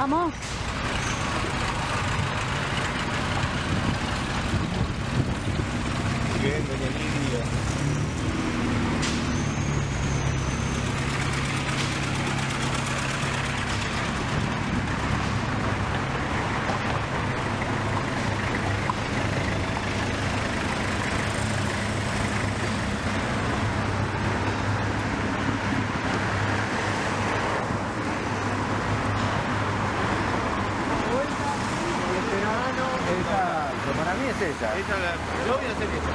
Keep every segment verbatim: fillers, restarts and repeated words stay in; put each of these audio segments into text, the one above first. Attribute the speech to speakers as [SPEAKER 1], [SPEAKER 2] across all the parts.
[SPEAKER 1] Vamos.
[SPEAKER 2] Bien, doña Lidia.
[SPEAKER 3] Para mí es esa.
[SPEAKER 2] Esa la, yo voy a hacer eso.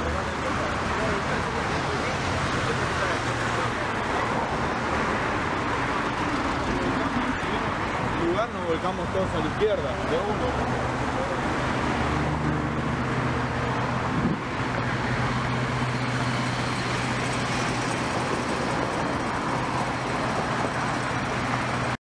[SPEAKER 2] En lugar nos volcamos todos a la izquierda, de uno.